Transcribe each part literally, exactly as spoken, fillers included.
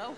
Oh.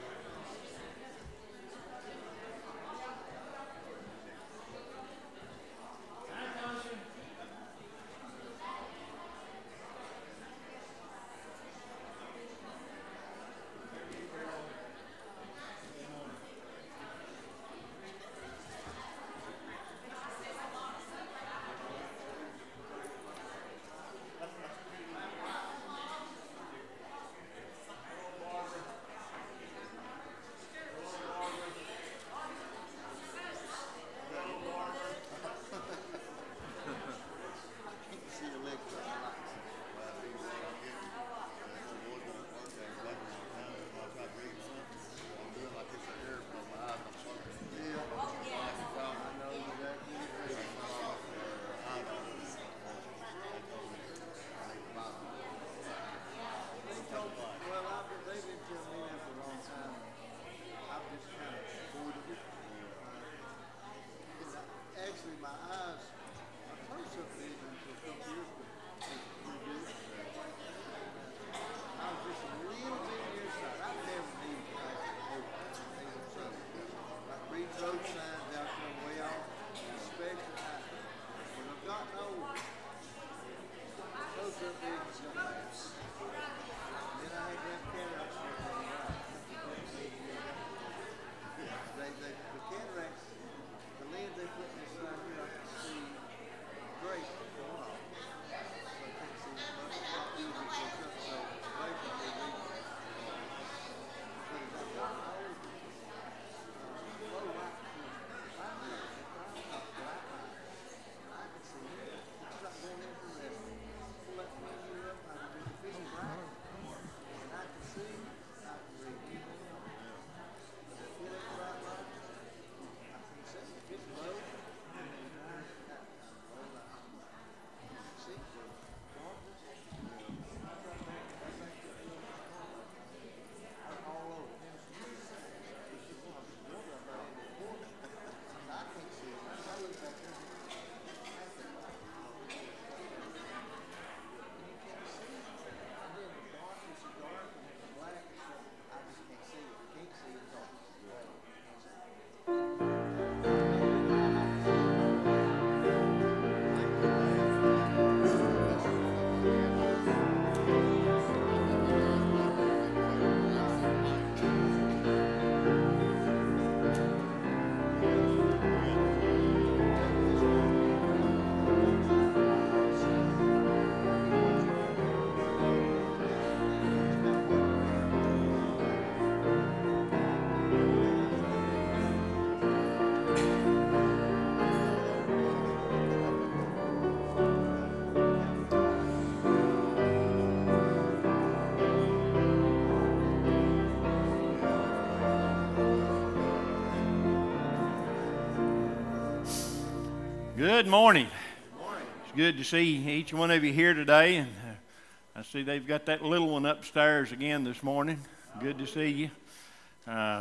Good morning. It's good to see each one of you here today, and uh, I see they've got that little one upstairs again this morning. Good to see you. Uh,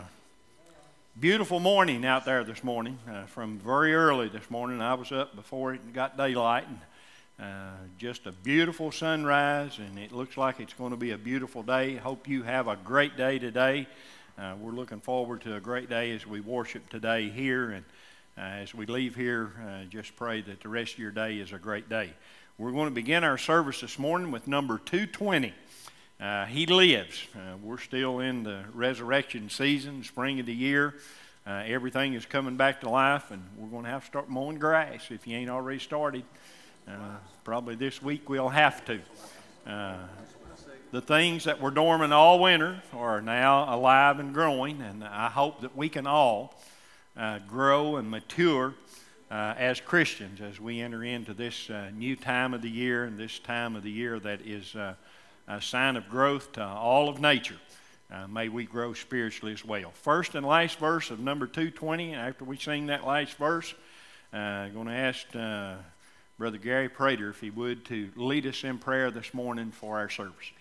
beautiful morning out there this morning. Uh, from very early this morning, I was up before it got daylight, and uh, just a beautiful sunrise, and it looks like it's going to be a beautiful day. Hope you have a great day today. Uh, we're looking forward to a great day as we worship today here, and Uh, as we leave here, uh, just pray that the rest of your day is a great day. We're going to begin our service this morning with number two twenty. Uh, he lives. Uh, we're still in the resurrection season, spring of the year. Uh, everything is coming back to life, and we're going to have to start mowing grass if you ain't already started. Uh, probably this week we'll have to. Uh, the things that were dormant all winter are now alive and growing, and I hope that we can all Uh, grow and mature uh, as Christians as we enter into this uh, new time of the year, and this time of the year that is uh, a sign of growth to all of nature. Uh, may we grow spiritually as well. First and last verse of number two twenty, and after we sing that last verse, I'm uh, going to ask uh, Brother Gary Prater if he would to lead us in prayer this morning for our services.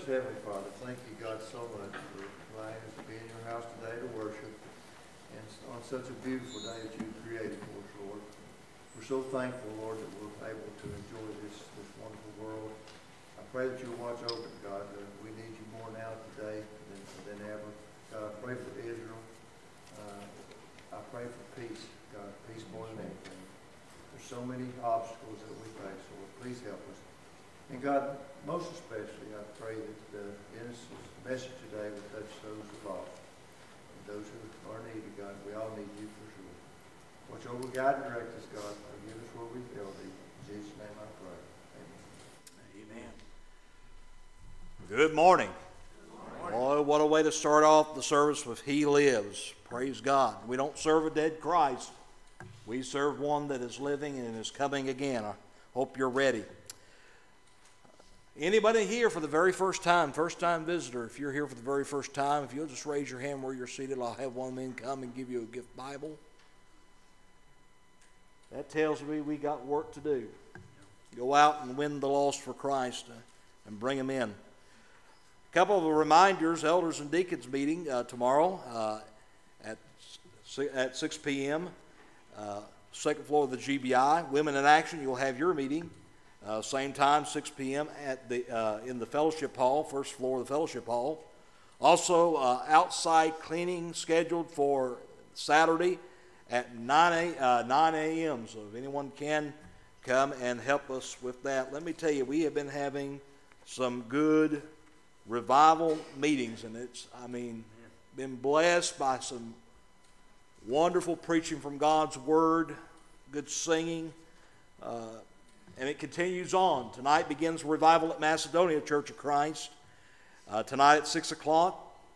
Heavenly Father, thank you, God, so much for allowing us to be in your house today to worship, and on such a beautiful day that you created for us, Lord. We're so thankful, Lord, that we're able to enjoy this, this wonderful world. I pray that you'll watch over it, God. Uh, we need you more now today than, than ever. God, I pray for Israel. Uh, I pray for peace, God, peace more than anything. There's so many obstacles that we face, Lord. Please help us. And God, most especially, I pray that uh, in this message today will touch those who are lost and those who are needed, God. We all need you for sure. Watch over, guide, and direct us, God. Forgive us where we fail thee. In Jesus' name I pray. Amen. Amen. Good morning. Good morning. Boy, what a way to start off the service with He Lives. Praise God. We don't serve a dead Christ. We serve one that is living and is coming again. I hope you're ready. Anybody here for the very first time, first-time visitor, if you're here for the very first time, if you'll just raise your hand where you're seated, I'll have one of them come and give you a gift Bible. That tells me we got work to do. Go out and win the lost for Christ uh, and bring them in. A couple of reminders, elders and deacons meeting uh, tomorrow uh, at, at six p m Uh, second floor of the G B I. Women in Action, you'll have your meeting. Uh, same time, six p m at the uh, in the fellowship hall, first floor of the fellowship hall. Also, uh, outside cleaning scheduled for Saturday at nine a m So if anyone can come and help us with that, let me tell you, we have been having some good revival meetings, and it's I mean, been blessed by some wonderful preaching from God's Word, good singing. Uh, And it continues on. Tonight begins revival at Macedonia Church of Christ. Uh, tonight at six o'clock.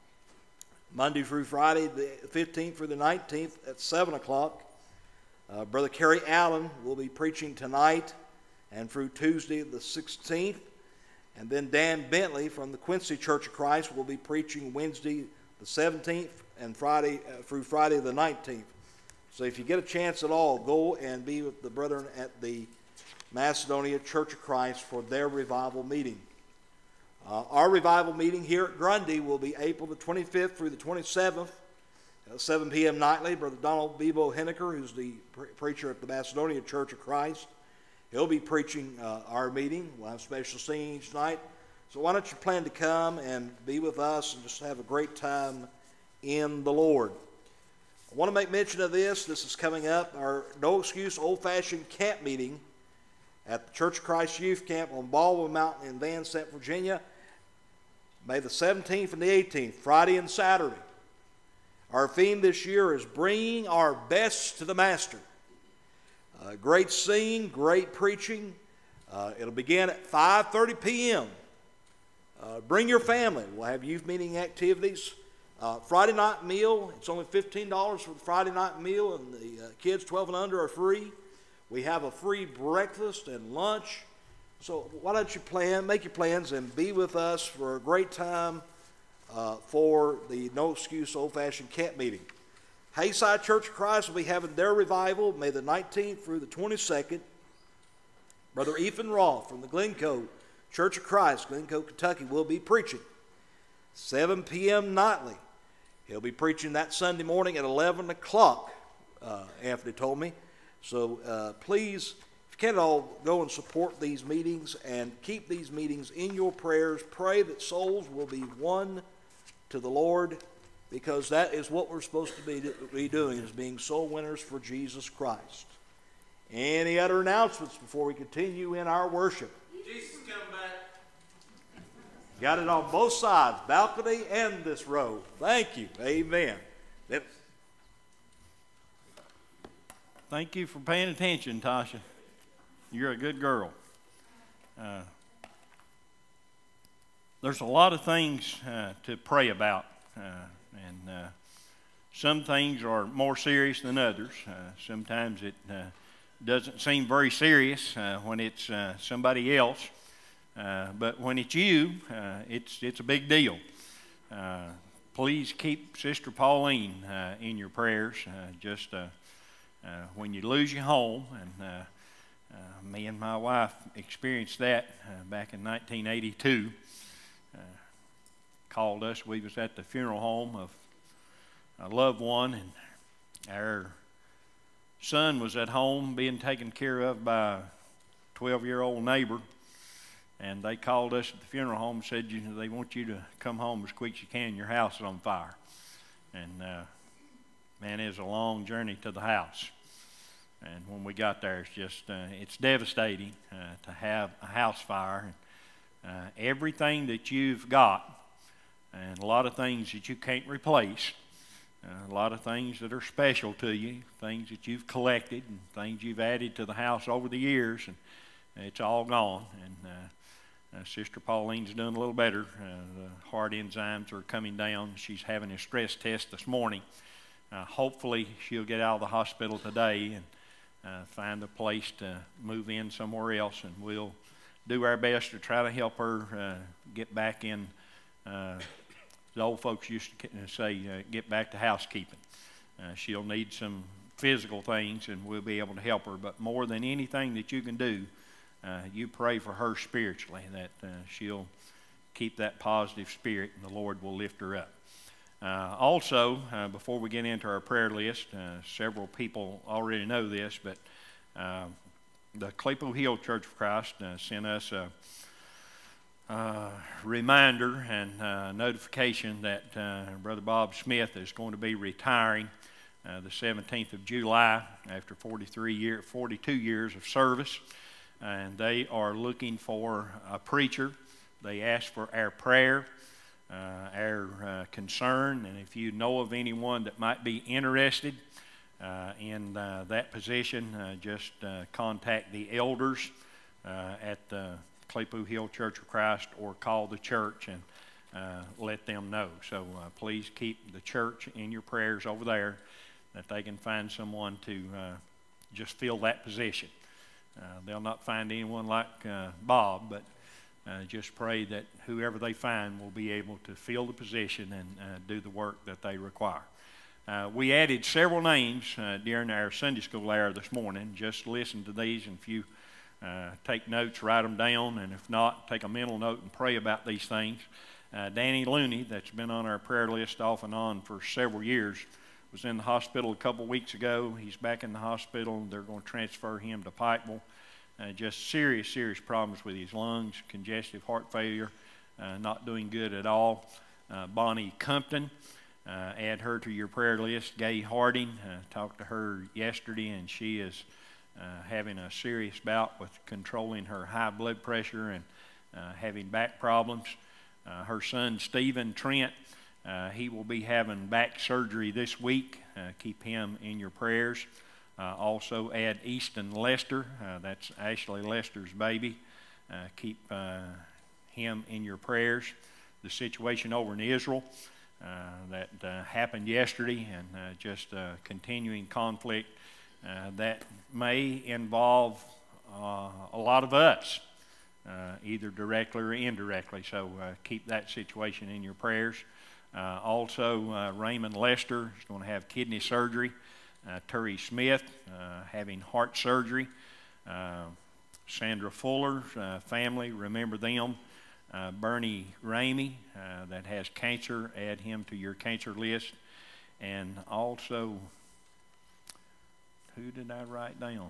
Monday through Friday, the fifteenth through the nineteenth at seven o'clock. Uh, Brother Kerry Allen will be preaching tonight and through Tuesday the sixteenth. And then Dan Bentley from the Quincy Church of Christ will be preaching Wednesday the seventeenth and Friday uh, through Friday the nineteenth. So if you get a chance at all, go and be with the brethren at the Macedonia Church of Christ for their revival meeting. Uh, our revival meeting here at Grundy will be April the twenty-fifth through the twenty-seventh, at seven p m nightly. Brother Donald Bebo Henniker, who's the pre preacher at the Macedonia Church of Christ, he'll be preaching uh, our meeting. We'll have special singing each night. So why don't you plan to come and be with us and just have a great time in the Lord. I want to make mention of this. This is coming up, our No Excuse Old-Fashioned Camp Meeting at the Church of Christ Youth Camp on Baldwin Mountain in Van Sant, Virginia, May the seventeenth and the eighteenth, Friday and Saturday. Our theme this year is Bringing Our Best to the Master. Uh, great singing, great preaching. Uh, it'll begin at five thirty p m Uh, bring your family. We'll have youth meeting activities. Uh, Friday night meal, it's only fifteen dollars for the Friday night meal, and the uh, kids twelve and under are free. We have a free breakfast and lunch. So why don't you plan, make your plans, and be with us for a great time uh, for the No Excuse Old-Fashioned Camp Meeting. Hayside Church of Christ will be having their revival May the nineteenth through the twenty-second. Brother Ethan Roth from the Glencoe Church of Christ, Glencoe, Kentucky, will be preaching seven p m nightly. He'll be preaching that Sunday morning at eleven o'clock, uh, Anthony told me. So uh, please, if you can at all, go and support these meetings and keep these meetings in your prayers. Pray that souls will be won to the Lord, because that is what we're supposed to be, be doing, is being soul winners for Jesus Christ. Any other announcements before we continue in our worship? Jesus come back. Got it on both sides, balcony and this row. Thank you. Amen. That, Thank you for paying attention, Tasha. You're a good girl. Uh, there's a lot of things uh, to pray about, uh, and uh, some things are more serious than others. Uh, sometimes it uh, doesn't seem very serious uh, when it's uh, somebody else, uh, but when it's you, uh, it's, it's a big deal. Uh, please keep Sister Pauline uh, in your prayers. Uh, just uh, Uh, when you lose your home, and uh, uh, me and my wife experienced that uh, back in nineteen eighty-two. Uh, called us. We was at the funeral home of a loved one, and our son was at home being taken care of by a twelve-year-old neighbor. And they called us at the funeral home and said, you know, they want you to come home as quick as you can. Your house is on fire. And, uh, man, it was a long journey to the house. And when we got there, it's just, uh, it's devastating uh, to have a house fire. And, uh, everything that you've got, and a lot of things that you can't replace, uh, a lot of things that are special to you, things that you've collected, and things you've added to the house over the years, and it's all gone. And uh, Uh, Sister Pauline's doing a little better. Uh, the heart enzymes are coming down. She's having a stress test this morning. Uh, hopefully she'll get out of the hospital today and uh, find a place to move in somewhere else, and we'll do our best to try to help her uh, get back in. Uh, the old folks used to say, uh, get back to housekeeping. Uh, she'll need some physical things, and we'll be able to help her. But more than anything that you can do, Uh, you pray for her spiritually, that uh, she'll keep that positive spirit, and the Lord will lift her up. Uh, also, uh, before we get into our prayer list, uh, several people already know this, but uh, the Claypool Hill Church of Christ uh, sent us a, a reminder and uh, notification that uh, Brother Bob Smith is going to be retiring uh, the seventeenth of July after forty-three year, forty-two years of service. And they are looking for a preacher. They ask for our prayer, uh, our uh, concern, and if you know of anyone that might be interested uh, in uh, that position, uh, just uh, contact the elders uh, at the Claypool Hill Church of Christ, or call the church and uh, let them know. So uh, please keep the church in your prayers over there, that they can find someone to uh, just fill that position. Uh, they'll not find anyone like uh, Bob, but uh, just pray that whoever they find will be able to fill the position and uh, do the work that they require. Uh, we added several names uh, during our Sunday school hour this morning. Just listen to these, and if you uh, take notes, write them down, and if not, take a mental note and pray about these things. Uh, Danny Looney, that's been on our prayer list off and on for several years, was in the hospital a couple weeks ago. He's back in the hospital. They're going to transfer him to Pikeville. Uh, just serious, serious problems with his lungs, congestive heart failure, uh, not doing good at all. Uh, Bonnie Compton, uh, add her to your prayer list. Gay Harding, uh, talked to her yesterday, and she is uh, having a serious bout with controlling her high blood pressure and uh, having back problems. Uh, her son, Stephen Trent, Uh, he will be having back surgery this week. Uh, keep him in your prayers. Uh, also add Easton Lester. Uh, that's Ashley Lester's baby. Uh, keep uh, him in your prayers. The situation over in Israel uh, that uh, happened yesterday, and uh, just uh, continuing conflict uh, that may involve uh, a lot of us, uh, either directly or indirectly. So uh, keep that situation in your prayers. Uh, also, uh, Raymond Lester is going to have kidney surgery. Uh, Terry Smith uh, having heart surgery. Uh, Sandra Fuller's uh, family, remember them. Uh, Bernie Ramey uh, that has cancer, add him to your cancer list. And also, who did I write down?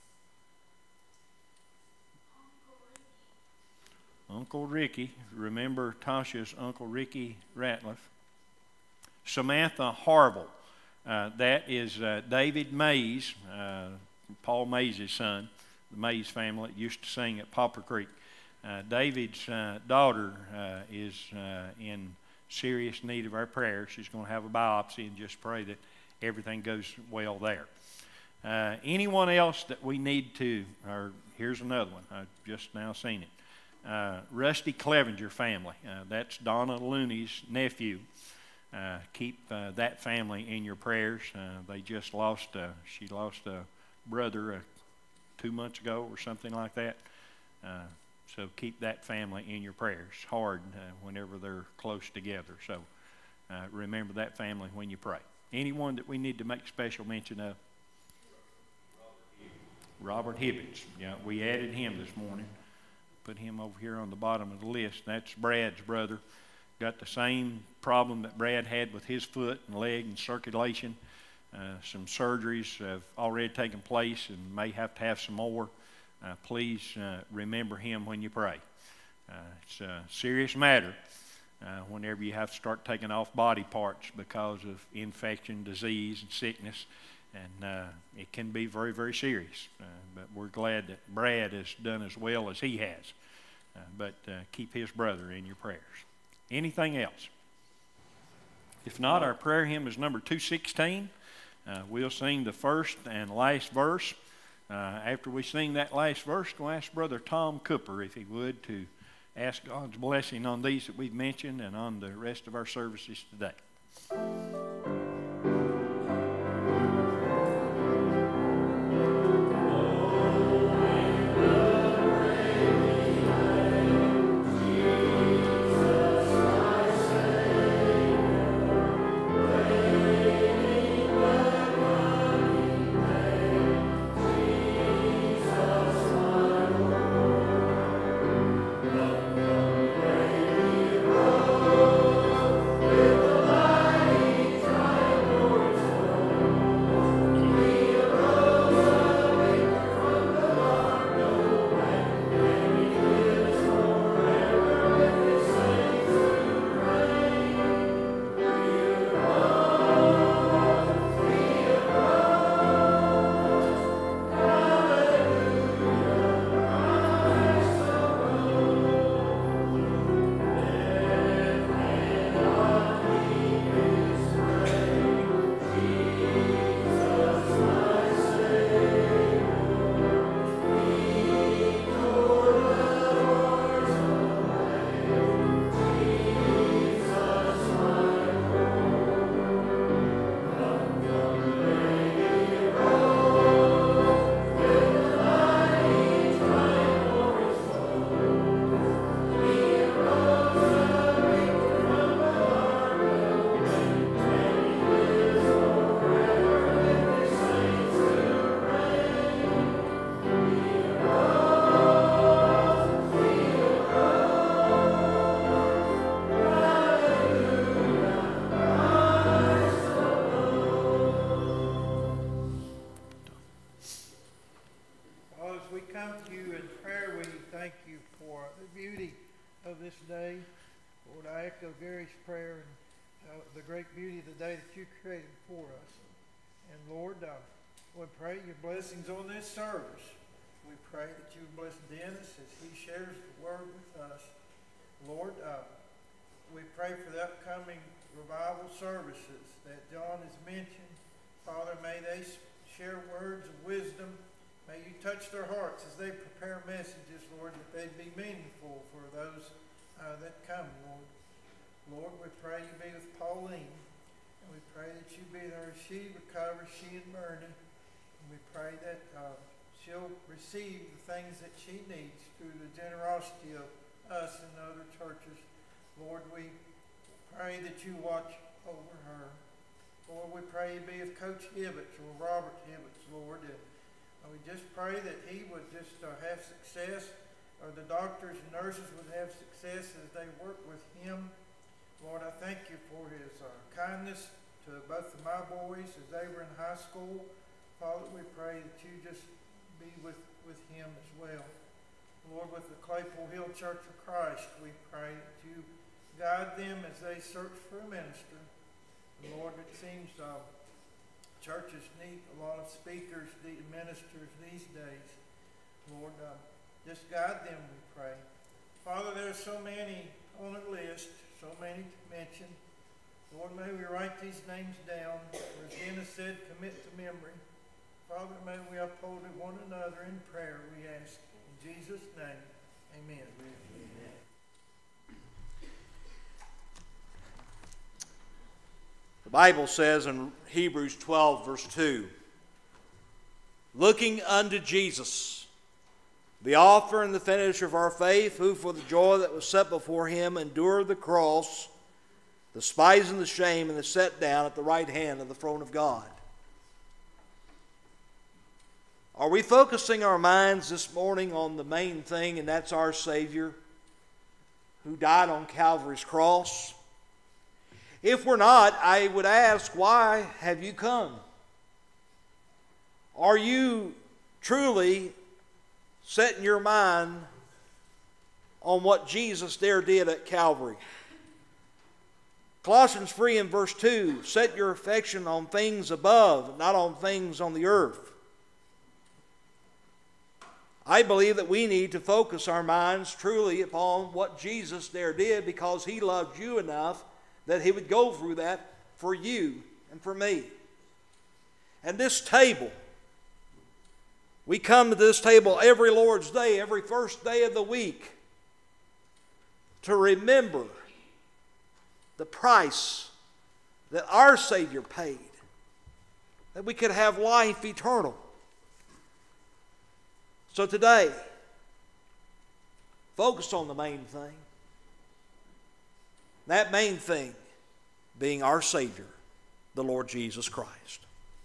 Uncle Ricky. Remember Tasha's Uncle Ricky Ratliff. Samantha Harville. Uh, that is uh, David Mays, uh, Paul Mays' son, the Mays family that used to sing at Poplar Creek. Uh, David's uh, daughter uh, is uh, in serious need of our prayers. She's going to have a biopsy, and just pray that everything goes well there. Uh, anyone else that we need to, or here's another one, I've just now seen it. Uh, Rusty Clevenger family. Uh, that's Donna Looney's nephew. Uh, keep uh, that family in your prayers. Uh, they just lost, uh, she lost a brother uh, two months ago or something like that. Uh, so keep that family in your prayers. It's hard uh, whenever they're close together. So uh, remember that family when you pray. Anyone that we need to make special mention of? Robert Hibbets. Yeah, we added him this morning. Put him over here on the bottom of the list. That's Brad's brother. got the same problem that Brad had with his foot and leg and circulation. Uh, some surgeries have already taken place and may have to have some more. Uh, please uh, remember him when you pray. Uh, it's a serious matter uh, whenever you have to start taking off body parts because of infection, disease, and sickness. And uh, it can be very, very serious. Uh, but we're glad that Brad has done as well as he has. Uh, but uh, keep his brother in your prayers. Anything else? If not, our prayer hymn is number two sixteen. Uh, we'll sing the first and last verse. Uh, after we sing that last verse, we'll ask Brother Tom Cooper, if he would, to ask God's blessing on these that we've mentioned and on the rest of our services today. Gary's prayer and uh, the great beauty of the day that you created for us. And Lord, uh, we pray your blessings on this service. We pray that you bless Dennis as he shares the word with us. Lord, uh, we pray for the upcoming revival services that John has mentioned. Father, may they share words of wisdom. May you touch their hearts as they prepare messages, Lord, that they be meaningful for those uh, that come, Lord. Lord, we pray you be with Pauline, and we pray that you be there as she recovers, she and Bernie. And we pray that uh, she'll receive the things that she needs through the generosity of us and other churches. Lord, we pray that you watch over her. Lord, we pray you be with Coach Hibbets or Robert Hibbets, Lord. And uh, we just pray that he would just uh, have success, or the doctors and nurses would have success as they work with him. Lord, I thank you for his uh, kindness to both of my boys as they were in high school. Father, we pray that you just be with, with him as well. Lord, with the Claypool Hill Church of Christ, we pray that you guide them as they search for a minister. Lord, it seems uh, churches need a lot of speakers, ministers these days. Lord, uh, just guide them, we pray. Father, there are so many on the list, so many to mention. Lord, may we write these names down, or as Dennis said, commit to memory. Father, may we uphold one another in prayer, we ask. In Jesus' name, amen. Amen. The Bible says in Hebrews twelve, verse two, looking unto Jesus, the author and the finisher of our faith, who for the joy that was set before him endured the cross, despising the shame, and is set down at the right hand of the throne of God. Are we focusing our minds this morning on the main thing, and that's our Savior, who died on Calvary's cross? If we're not, I would ask, why have you come? Are you truly setting your mind on what Jesus there did at Calvary? Colossians three and verse two, set your affection on things above, not on things on the earth. I believe that we need to focus our minds truly upon what Jesus there did, because he loved you enough that he would go through that for you and for me. And this table, we come to this table every Lord's Day, every first day of the week, to remember the price that our Savior paid, that we could have life eternal. So today, focus on the main thing. That main thing being our Savior, the Lord Jesus Christ.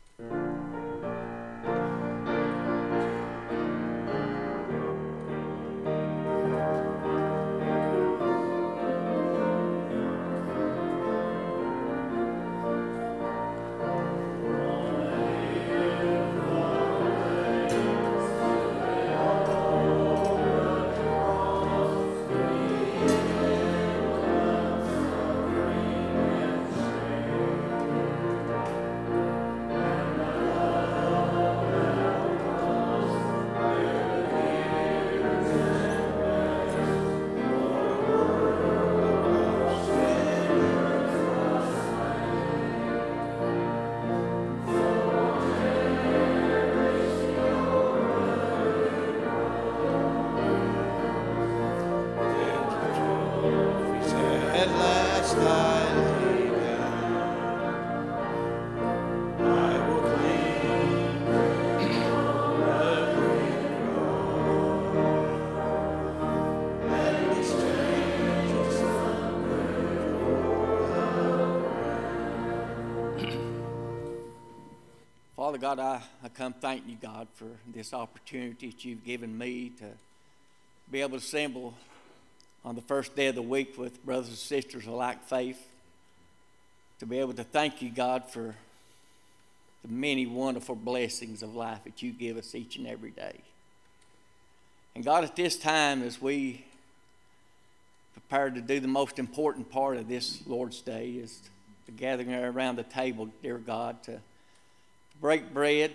Father God, I, I come thank you, God, for this opportunity that you've given me to be able to assemble on the first day of the week with brothers and sisters of like faith, to be able to thank you, God, for the many wonderful blessings of life that you give us each and every day. And God, at this time, as we prepare to do the most important part of this Lord's Day, is the gathering around the table, dear God, to break bread.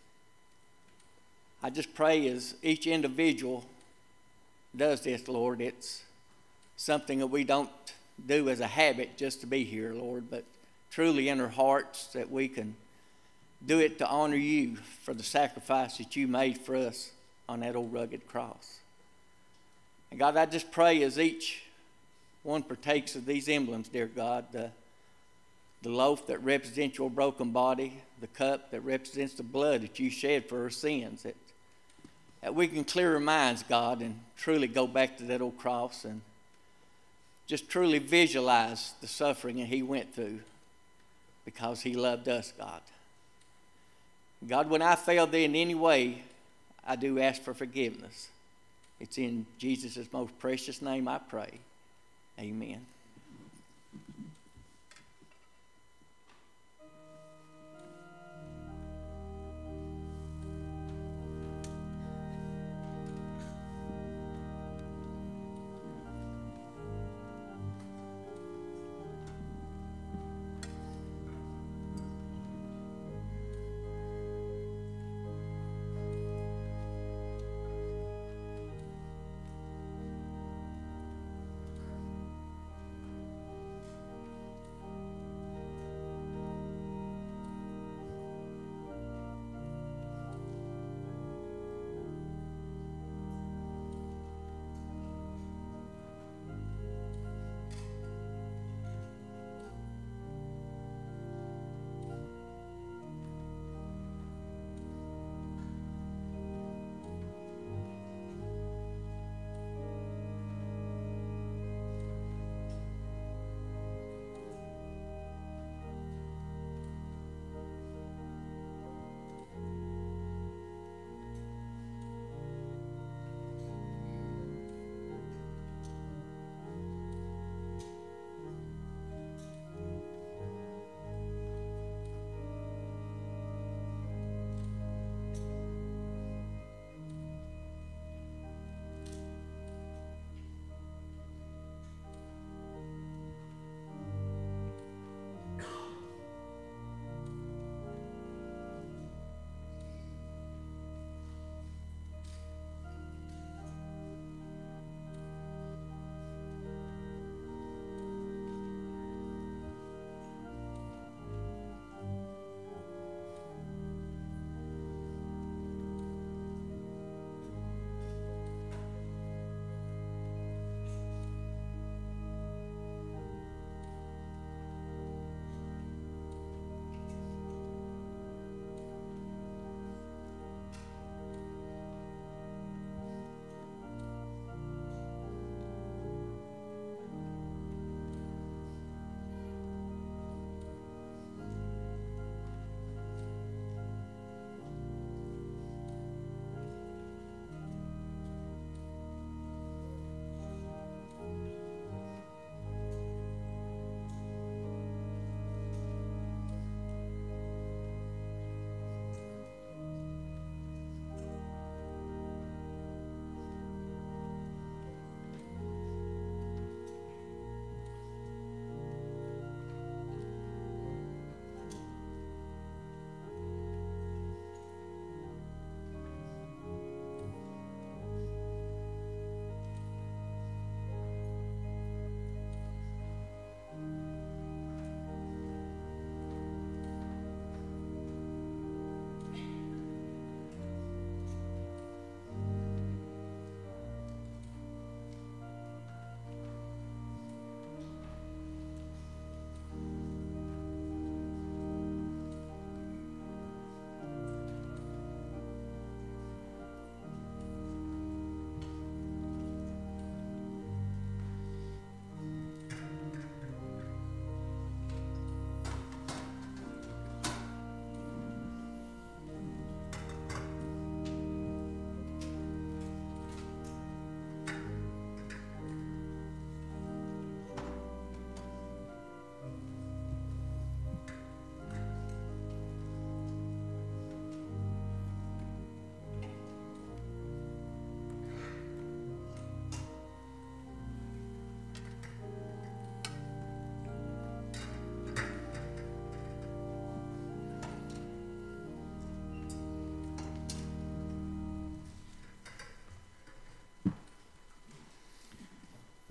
I just pray as each individual does this, Lord, it's something that we don't do as a habit just to be here, Lord, but truly in our hearts that we can do it to honor you for the sacrifice that you made for us on that old rugged cross. And God, I just pray as each one partakes of these emblems, dear God, the the loaf that represents your broken body, the cup that represents the blood that you shed for our sins, that, that we can clear our minds, God, and truly go back to that old cross and just truly visualize the suffering that he went through because he loved us, God. God, when I failed thee in any way, I do ask for forgiveness. It's in Jesus' most precious name I pray. Amen.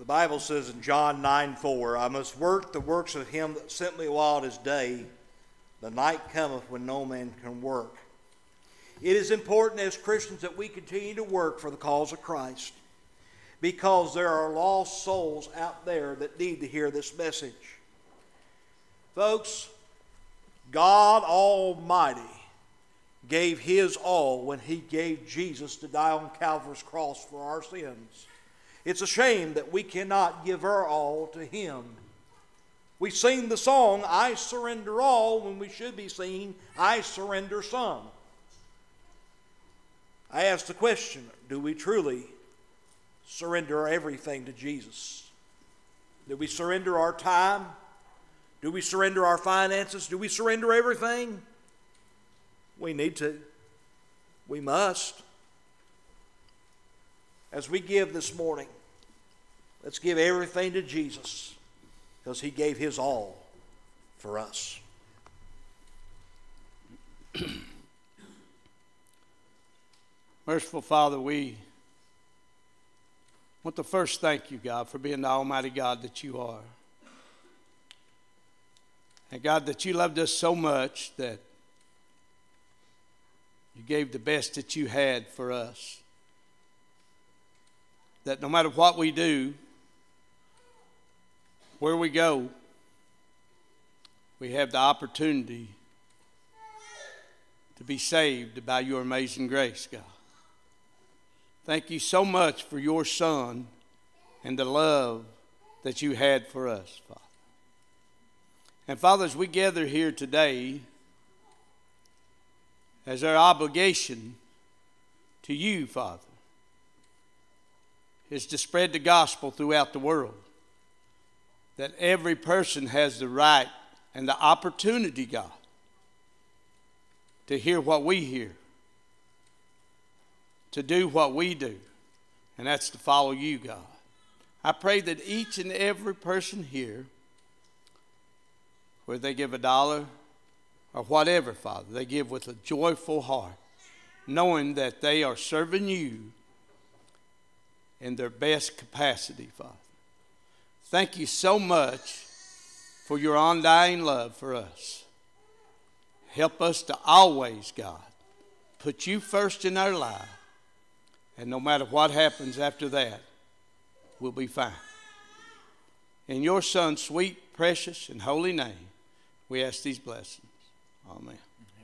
The Bible says in John nine four, I must work the works of him that sent me while it is day. The night cometh when no man can work. It is important as Christians that we continue to work for the cause of Christ, because there are lost souls out there that need to hear this message. Folks, God Almighty gave his all when he gave Jesus to die on Calvary's cross for our sins. It's a shame that we cannot give our all to him. We sing the song, I surrender all, when we should be singing, I surrender some. I ask the question, do we truly surrender everything to Jesus? Do we surrender our time? Do we surrender our finances? Do we surrender everything? We need to. We must. As we give this morning, let's give everything to Jesus, because he gave his all for us. Merciful Father, we want to first thank you, God, for being the Almighty God that you are. And God, that you loved us so much that you gave the best that you had for us. That no matter what we do, where we go, we have the opportunity to be saved by your amazing grace, God. Thank you so much for your Son and the love that you had for us, Father. And Father, as we gather here today, as our obligation to you, Father, is to spread the gospel throughout the world. That every person has the right and the opportunity, God, to hear what we hear, to do what we do, and that's to follow you, God. I pray that each and every person here, whether they give a dollar or whatever, Father, they give with a joyful heart, knowing that they are serving you in their best capacity, Father. Thank you so much for your undying love for us. Help us to always, God, put you first in our life, and no matter what happens after that, we'll be fine. In your Son's sweet, precious, and holy name, we ask these blessings. Amen.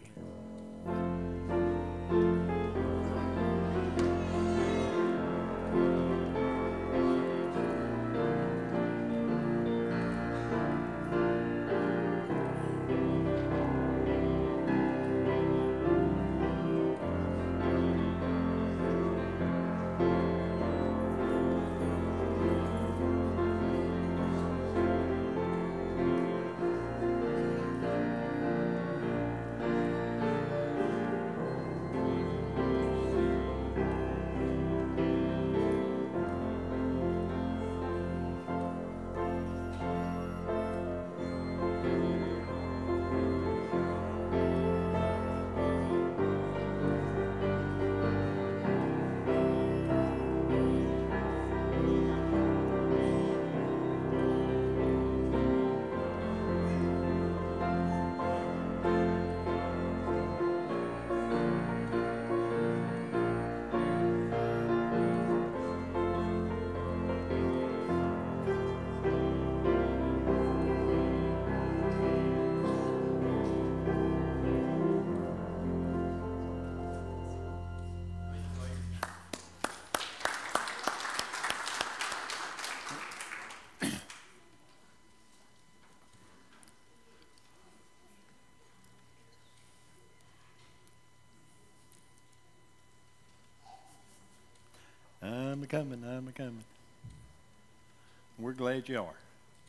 I'm a-coming, I'm a-coming. We're glad you are.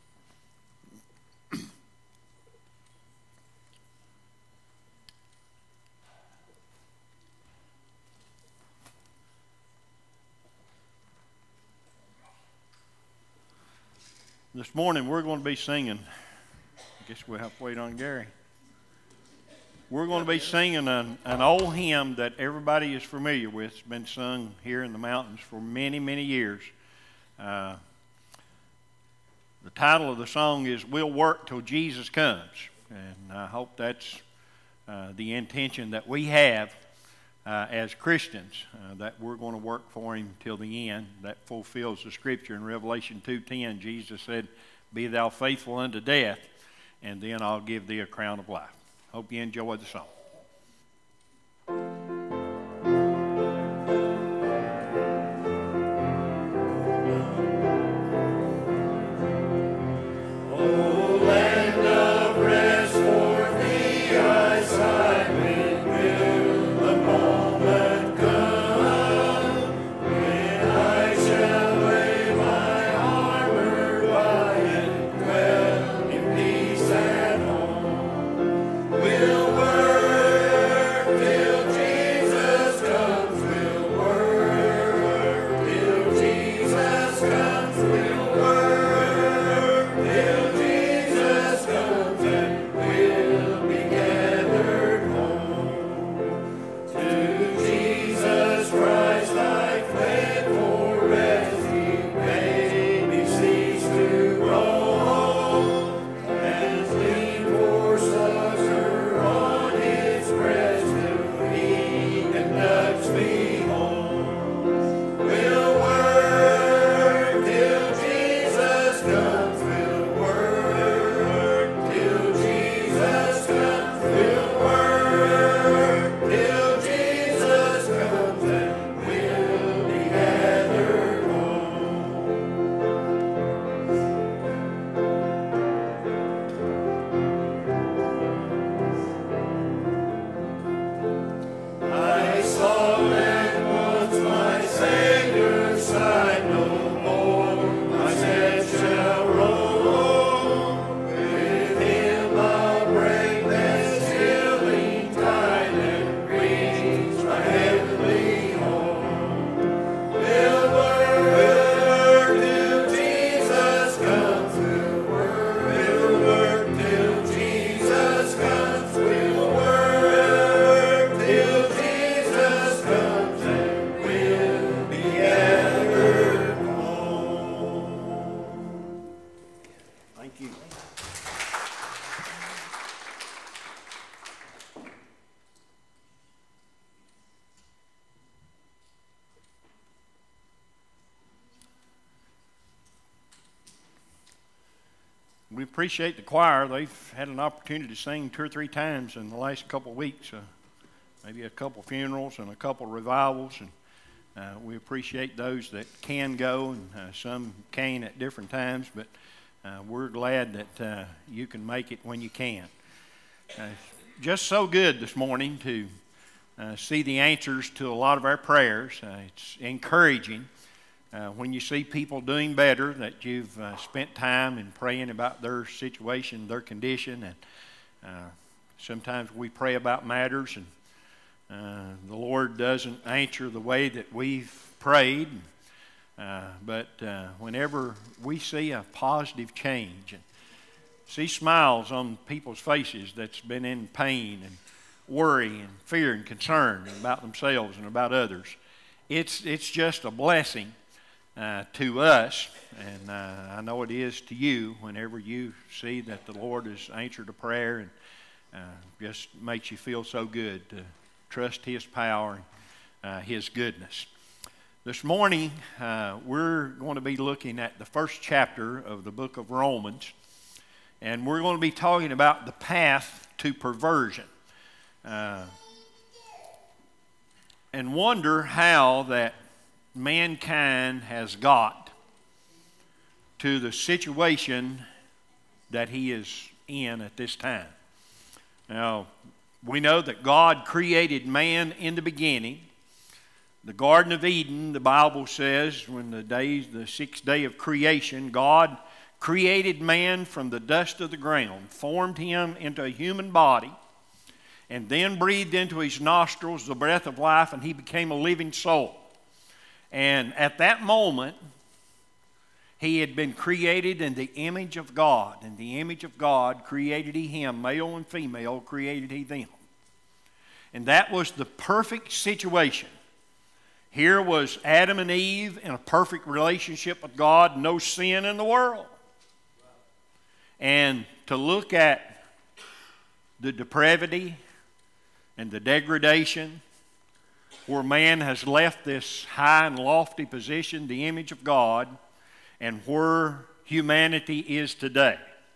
This morning we're going to be singing. I guess we'll have to wait on Gary. We're going to be singing an, an old hymn that everybody is familiar with. It's been sung here in the mountains for many, many years. Uh, the title of the song is We'll Work Till Jesus Comes. And I hope that's uh, the intention that we have uh, as Christians, uh, that we're going to work for Him till the end. That fulfills the scripture in Revelation two ten. Jesus said, "Be thou faithful unto death, and then I'll give thee a crown of life." Hope you enjoy the song. We appreciate the choir. They've had an opportunity to sing two or three times in the last couple of weeks, uh, maybe a couple funerals and a couple revivals, and uh, we appreciate those that can go, and uh, some can at different times, but uh, we're glad that uh, you can make it when you can. Uh, just so good this morning to uh, see the answers to a lot of our prayers. Uh, it's encouraging. Uh, when you see people doing better, that you've uh, spent time in praying about their situation, their condition, and uh, sometimes we pray about matters, and uh, the Lord doesn't answer the way that we've prayed. Uh, but uh, whenever we see a positive change and see smiles on people's faces that's been in pain and worry and fear and concern about themselves and about others, it's it's just a blessing. Uh, to us, and uh, I know it is to you whenever you see that the Lord has answered a prayer, and uh, just makes you feel so good to trust His power and uh, His goodness. This morning, uh, we're going to be looking at the first chapter of the book of Romans, and we're going to be talking about the path to perversion, uh, and wonder how that mankind has got to the situation that he is in at this time. Now, we know that God created man in the beginning. The Garden of Eden, the Bible says, when the days, the sixth day of creation, God created man from the dust of the ground, formed him into a human body, and then breathed into his nostrils the breath of life, and he became a living soul. And at that moment, he had been created in the image of God. In the image of God created he him, male and female created he them. And that was the perfect situation. Here was Adam and Eve in a perfect relationship with God, no sin in the world. and to look at the depravity and the degradation where man has left this high and lofty position, the image of God, and where humanity is today.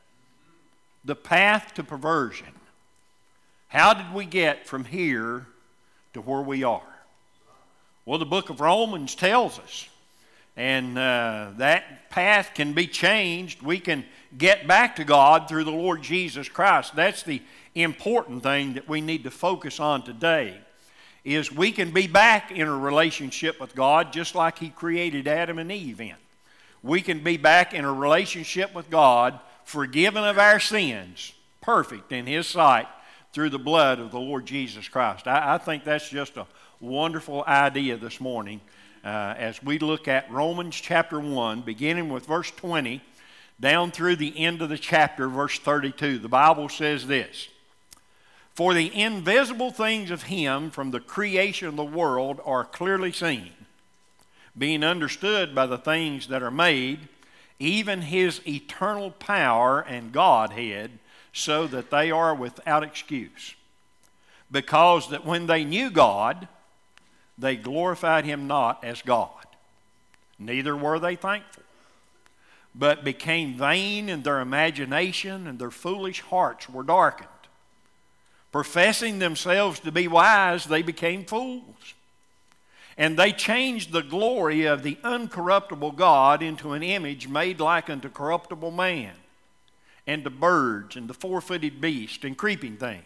The path to perversion. How did we get from here to where we are? Well, the book of Romans tells us. And uh, that path can be changed. We can get back to God through the Lord Jesus Christ. That's the important thing that we need to focus on today, is we can be back in a relationship with God just like He created Adam and Eve in. We can be back in a relationship with God, forgiven of our sins, perfect in His sight through the blood of the Lord Jesus Christ. I, I think that's just a wonderful idea this morning uh, as we look at Romans chapter one, beginning with verse twenty, down through the end of the chapter, verse thirty-two. The Bible says this: "For the invisible things of Him from the creation of the world are clearly seen, being understood by the things that are made, even His eternal power and Godhead, so that they are without excuse. Because that when they knew God, they glorified Him not as God, neither were they thankful, but became vain in their imagination, and their foolish hearts were darkened. Professing themselves to be wise, they became fools. And they changed the glory of the uncorruptible God into an image made like unto corruptible man, and to birds, and to four-footed beasts, and creeping things.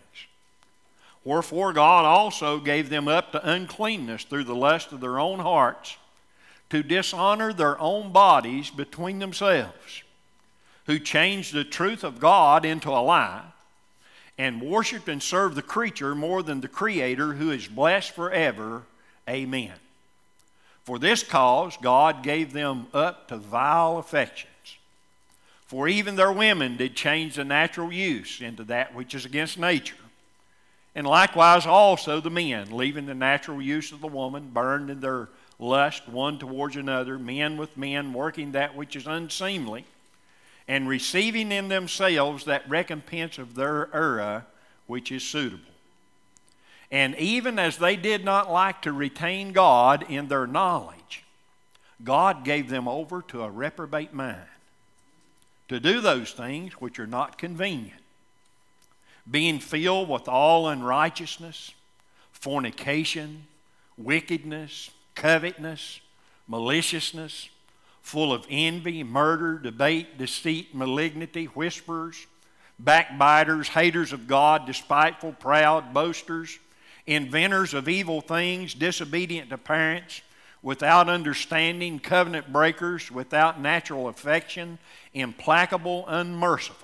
Wherefore God also gave them up to uncleanness through the lust of their own hearts, to dishonor their own bodies between themselves, who changed the truth of God into a lie, and worshiped and served the creature more than the Creator, who is blessed forever. Amen. For this cause God gave them up to vile affections. For even their women did change the natural use into that which is against nature. And likewise also the men, leaving the natural use of the woman, burned in their lust one towards another, men with men, working that which is unseemly, and receiving in themselves that recompense of their error which is suitable. And even as they did not like to retain God in their knowledge, God gave them over to a reprobate mind, to do those things which are not convenient, being filled with all unrighteousness, fornication, wickedness, covetousness, maliciousness, full of envy, murder, debate, deceit, malignity, whisperers, backbiters, haters of God, despiteful, proud, boasters, inventors of evil things, disobedient to parents, without understanding, covenant breakers, without natural affection, implacable, unmerciful,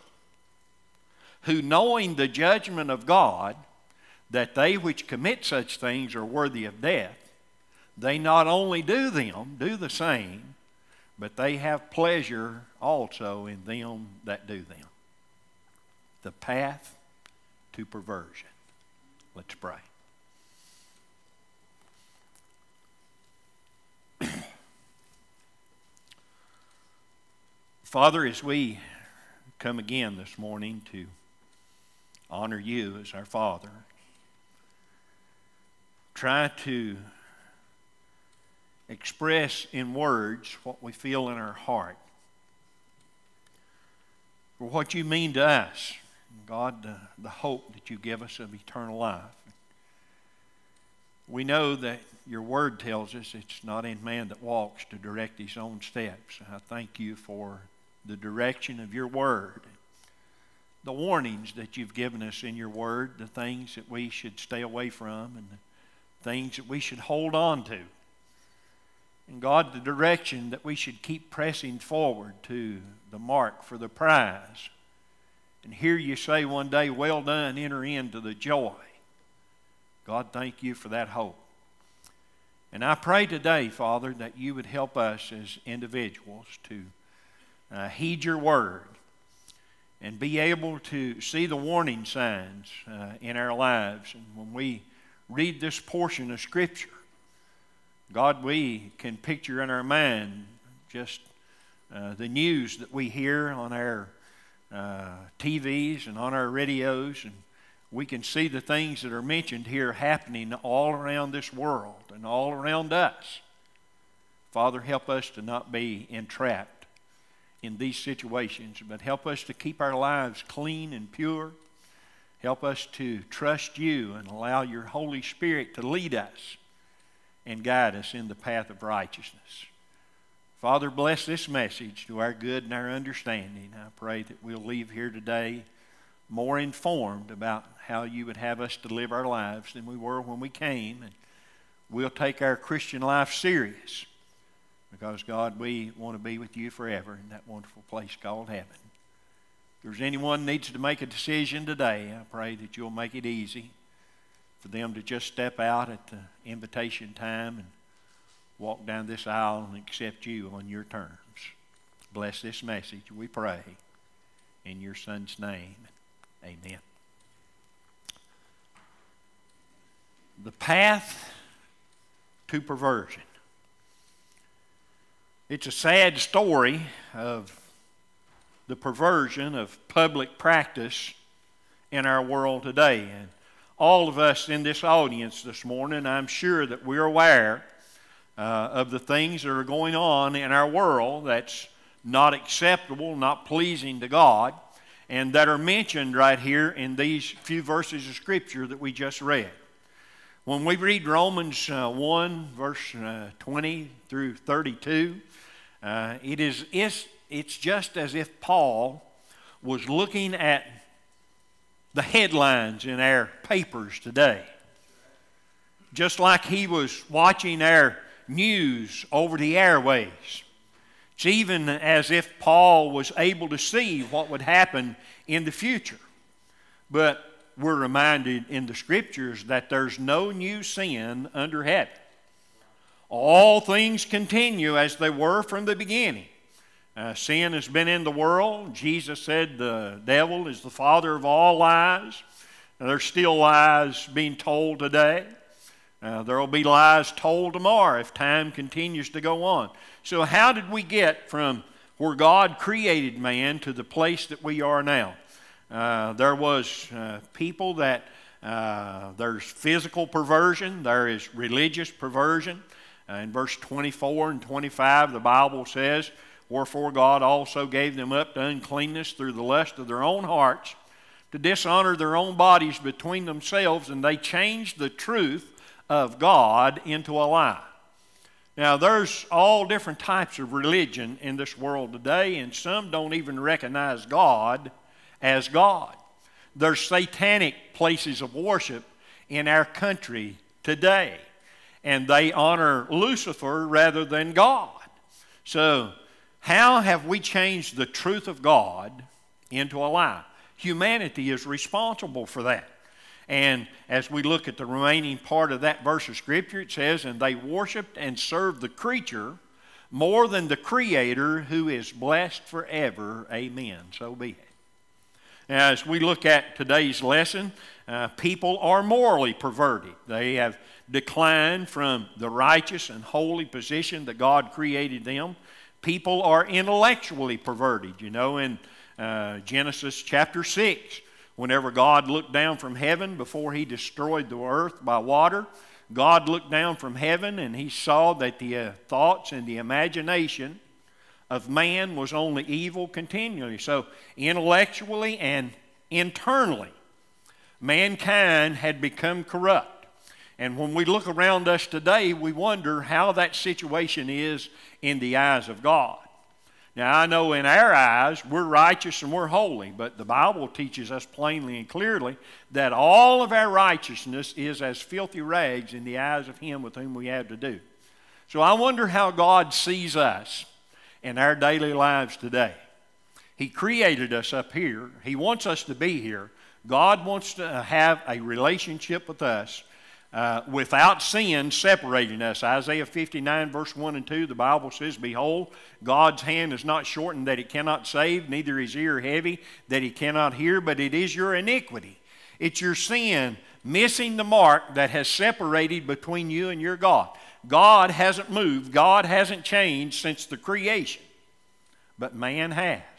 who knowing the judgment of God, that they which commit such things are worthy of death, they not only do them, do the same, but they have pleasure also in them that do them." The path to perversion. Let's pray. Father, as we come again this morning to honor You as our Father, try to express in words what we feel in our heart, for what You mean to us, God, the, the hope that You give us of eternal life. We know that Your Word tells us it's not in man that walks to direct his own steps. I thank You for the direction of Your Word, the warnings that You've given us in Your Word, the things that we should stay away from and the things that we should hold on to. And God, the direction that we should keep pressing forward to the mark for the prize. And hear You say one day, "Well done, enter into the joy." God, thank You for that hope. And I pray today, Father, that You would help us as individuals to uh, heed Your Word and be able to see the warning signs uh, in our lives. And when we read this portion of Scripture, God, we can picture in our mind just uh, the news that we hear on our uh, T Vs and on our radios, and we can see the things that are mentioned here happening all around this world and all around us. Father, help us to not be entrapped in these situations, but help us to keep our lives clean and pure. Help us to trust you and allow your Holy Spirit to lead us and guide us in the path of righteousness. Father, bless this message to our good and our understanding. I pray that we'll leave here today more informed about how you would have us to live our lives than we were when we came. And we'll take our Christian life serious because, God, we want to be with you forever in that wonderful place called heaven. If there's anyone who needs to make a decision today, I pray that you'll make it easy for them to just step out at the invitation time and walk down this aisle and accept you on your terms. Bless this message, we pray, in your Son's name. Amen. The path to perversion. It's a sad story of the perversion of public practice in our world today. And all of us in this audience this morning, I'm sure that we're aware uh, of the things that are going on in our world that's not acceptable, not pleasing to God, and that are mentioned right here in these few verses of Scripture that we just read. When we read Romans uh, one, verse uh, twenty through thirty-two, uh, it is, it's, it's just as if Paul was looking at the headlines in our papers today. Just like he was watching our news over the airwaves. It's even as if Paul was able to see what would happen in the future. But we're reminded in the Scriptures that there's no new sin under heaven. All things continue as they were from the beginning. Uh, sin has been in the world. Jesus said the devil is the father of all lies. Now, there's still lies being told today. Uh, there will be lies told tomorrow if time continues to go on. So how did we get from where God created man to the place that we are now? Uh, there was uh, people that, uh, there's physical perversion, there is religious perversion. Uh, in verse twenty-four and twenty-five, the Bible says, "Wherefore God also gave them up to uncleanness through the lust of their own hearts, to dishonor their own bodies between themselves, and they changed the truth of God into a lie." Now, there's all different types of religion in this world today, and some don't even recognize God as God. There's satanic places of worship in our country today, and they honor Lucifer rather than God. So, how have we changed the truth of God into a lie? Humanity is responsible for that. And as we look at the remaining part of that verse of Scripture, it says, "And they worshiped and served the creature more than the Creator, who is blessed forever. Amen." So be it. Now, as we look at today's lesson, uh, people are morally perverted. They have declined from the righteous and holy position that God created them. People are intellectually perverted. You know, in uh, Genesis chapter six, whenever God looked down from heaven before he destroyed the earth by water, God looked down from heaven and he saw that the uh, thoughts and the imagination of man was only evil continually. So intellectually and internally, mankind had become corrupt. And when we look around us today, we wonder how that situation is in the eyes of God. Now, I know in our eyes, we're righteous and we're holy, but the Bible teaches us plainly and clearly that all of our righteousness is as filthy rags in the eyes of him with whom we have to do. So I wonder how God sees us in our daily lives today. He created us up here. He wants us to be here. God wants to have a relationship with us uh, without sin separating us. Isaiah fifty-nine, verse one and two, the Bible says, "Behold, God's hand is not shortened that it cannot save, neither his ear heavy that he cannot hear, but it is your iniquity." It's your sin missing the mark that has separated between you and your God. God hasn't moved. God hasn't changed since the creation. But man has.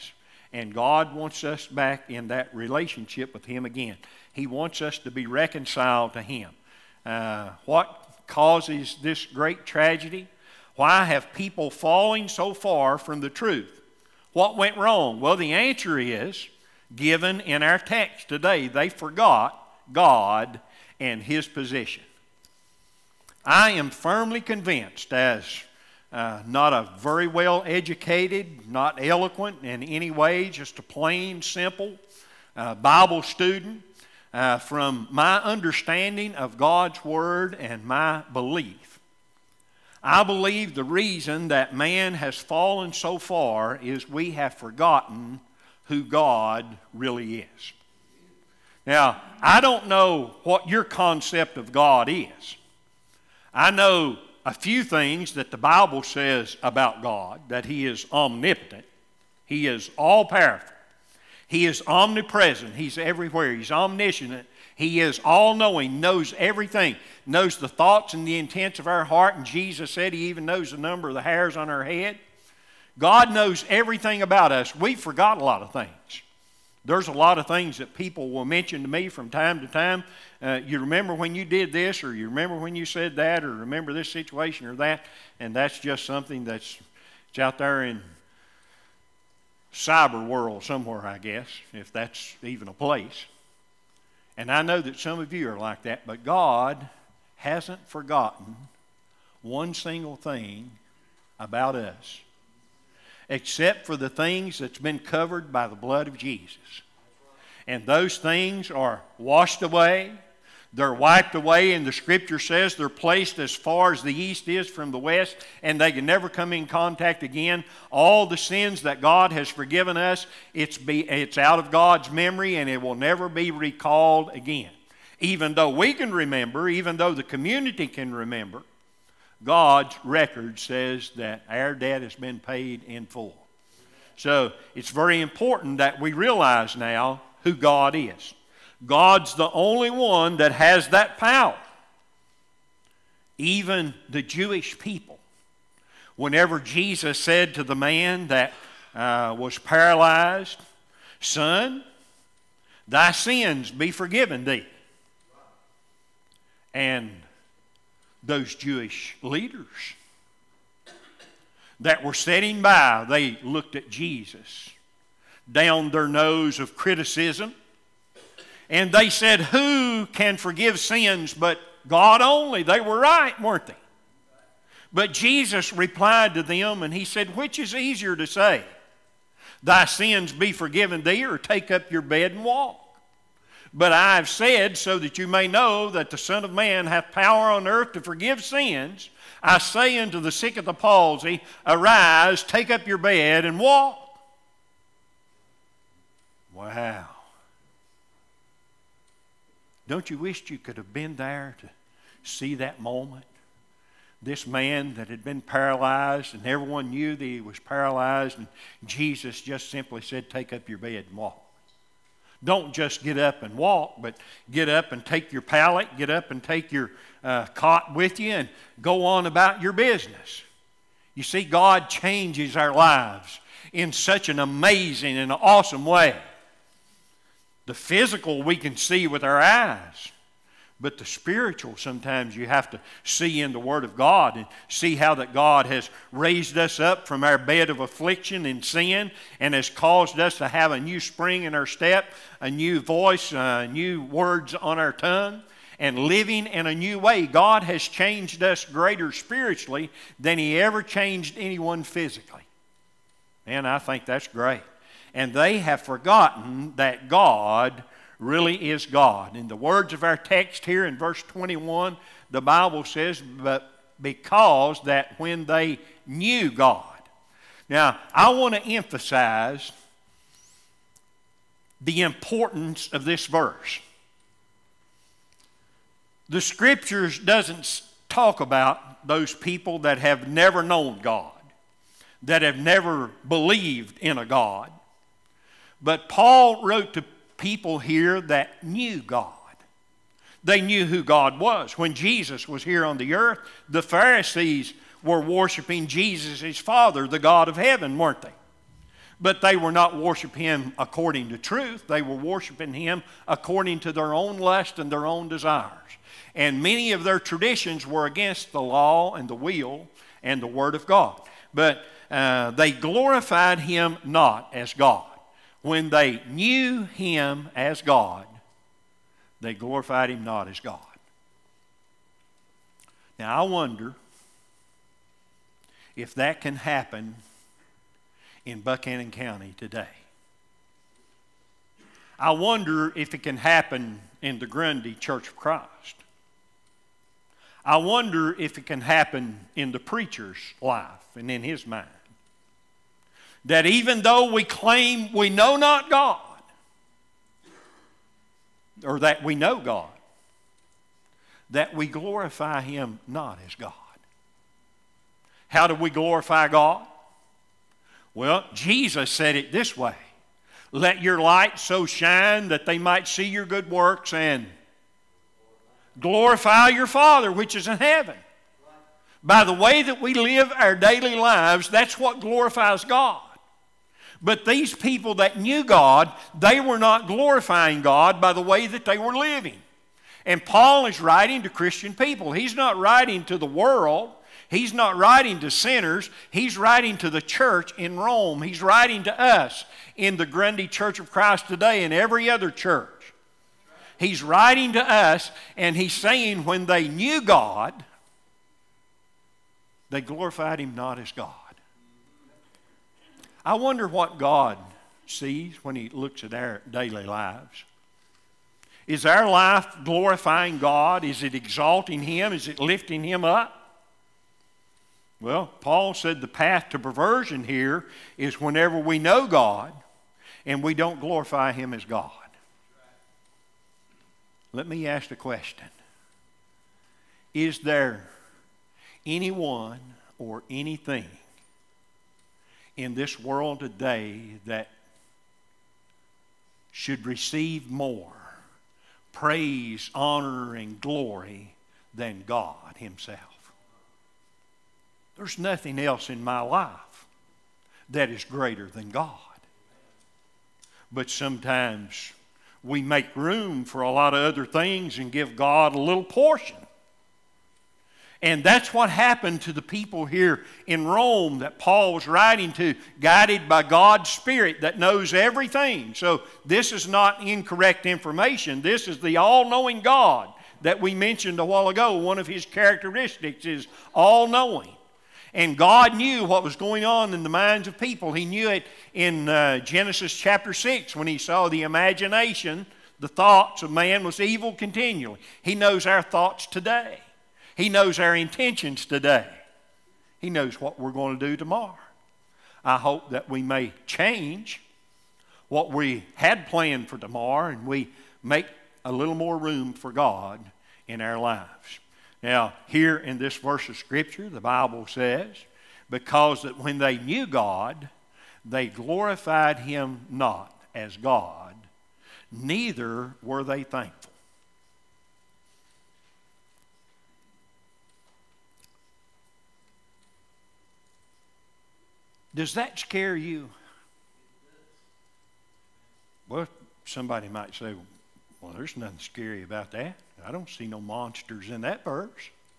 And God wants us back in that relationship with Him again. He wants us to be reconciled to Him. Uh, what causes this great tragedy? Why have people fallen so far from the truth? What went wrong? Well, the answer is given in our text today. They forgot God and His position. I am firmly convinced, as uh, not a very well educated, not eloquent in any way, just a plain, simple uh, Bible student, uh, from my understanding of God's Word and my belief, I believe the reason that man has fallen so far is we have forgotten who God really is. Now, I don't know what your concept of God is. I know a few things that the Bible says about God, that He is omnipotent, He is all-powerful, He is omnipresent, He's everywhere, He's omniscient, He is all-knowing, knows everything, knows the thoughts and the intents of our heart, and Jesus said He even knows the number of the hairs on our head. God knows everything about us. We forgot a lot of things. There's a lot of things that people will mention to me from time to time. Uh, you remember when you did this, or you remember when you said that, or remember this situation or that, and that's just something that's it's out there in cyber world somewhere, I guess, if that's even a place. And I know that some of you are like that, but God hasn't forgotten one single thing about us, except for the things that's been covered by the blood of Jesus. And those things are washed away. They're wiped away, and the Scripture says they're placed as far as the east is from the west, and they can never come in contact again. All the sins that God has forgiven us, it's, be, it's out of God's memory, and it will never be recalled again. Even though we can remember, even though the community can remember, God's record says that our debt has been paid in full. So it's very important that we realize now who God is. God's the only one that has that power. Even the Jewish people, whenever Jesus said to the man that uh, was paralyzed, "Son, thy sins be forgiven thee." And those Jewish leaders that were sitting by, they looked at Jesus down their nose of criticism, and they said, "Who can forgive sins but God only?" They were right, weren't they? But Jesus replied to them, and He said, "Which is easier to say, thy sins be forgiven thee, or take up your bed and walk? But I have said, so that you may know that the Son of Man hath power on earth to forgive sins. I say unto the sick of the palsy, arise, take up your bed, and walk." Wow. Don't you wish you could have been there to see that moment? This man that had been paralyzed, and everyone knew that he was paralyzed, and Jesus just simply said, "Take up your bed and walk." Don't just get up and walk, but get up and take your pallet, get up and take your uh, cot with you, and go on about your business. You see, God changes our lives in such an amazing and awesome way. The physical we can see with our eyes, but the spiritual sometimes you have to see in the Word of God and see how that God has raised us up from our bed of affliction and sin and has caused us to have a new spring in our step, a new voice, uh, new words on our tongue, and living in a new way. God has changed us greater spiritually than He ever changed anyone physically. And I think that's great. And they have forgotten that God really is God. In the words of our text here in verse twenty-one, the Bible says, "But because that when they knew God." Now, I want to emphasize the importance of this verse. The Scriptures doesn't talk about those people that have never known God, that have never believed in a God. But Paul wrote to people here that knew God. They knew who God was. When Jesus was here on the earth, the Pharisees were worshiping Jesus, His Father, the God of heaven, weren't they? But they were not worshiping him according to truth. They were worshiping him according to their own lust and their own desires. And many of their traditions were against the law and the will and the word of God. But uh, they glorified him not as God. When they knew him as God, they glorified him not as God. Now I wonder if that can happen in Buchanan County today. I wonder if it can happen in the Grundy Church of Christ. I wonder if it can happen in the preacher's life and in his mind. That even though we claim we know not God, or that we know God, that we glorify him not as God. How do we glorify God? Well, Jesus said it this way: let your light so shine that they might see your good works and glorify your Father which is in heaven. By the way that we live our daily lives, that's what glorifies God. But these people that knew God, they were not glorifying God by the way that they were living. And Paul is writing to Christian people. He's not writing to the world. He's not writing to sinners. He's writing to the church in Rome. He's writing to us in the Grundy Church of Christ today and every other church. He's writing to us, and he's saying when they knew God, they glorified him not as God. I wonder what God sees when he looks at our daily lives. Is our life glorifying God? Is it exalting him? Is it lifting him up? Well, Paul said the path to perversion here is whenever we know God and we don't glorify him as God. Let me ask the question. Is there anyone or anything in this world today that should receive more praise, honor, and glory than God himself? There's nothing else in my life that is greater than God. But sometimes we make room for a lot of other things and give God a little portion. And that's what happened to the people here in Rome that Paul was writing to, guided by God's Spirit that knows everything. So this is not incorrect information. This is the all-knowing God that we mentioned a while ago. One of his characteristics is all-knowing. And God knew what was going on in the minds of people. He knew it in uh, Genesis chapter six when he saw the imagination, the thoughts of man was evil continually. He knows our thoughts today. He knows our intentions today. He knows what we're going to do tomorrow. I hope that we may change what we had planned for tomorrow and we make a little more room for God in our lives. Now, here in this verse of Scripture, the Bible says, because that when they knew God, they glorified him not as God, neither were they thankful. Does that scare you? Well, somebody might say, well, there's nothing scary about that. I don't see no monsters in that verse.